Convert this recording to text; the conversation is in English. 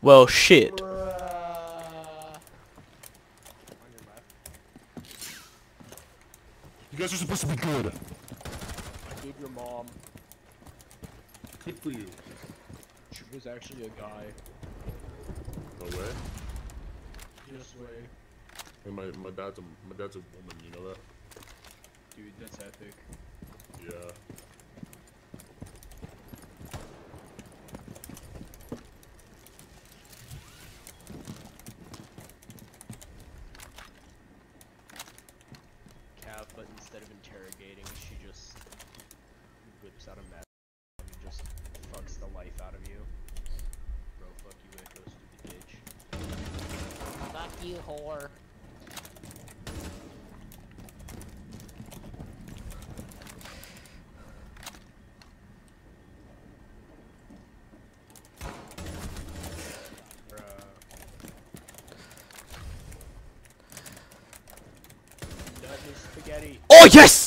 Well, shit. On your left. You guys are supposed to be good. I gave your mom. Good for you. She was actually a guy. No way. Just way. Hey, my dad's a woman. You know that? Dude, that's epic. Yeah. Cav, but instead of interrogating, she just whips out a map and just fucks the life out of you. Bro, fuck you, Echo, stupid bitch. Fuck you, whore. Nut his spaghetti. Oh, yes!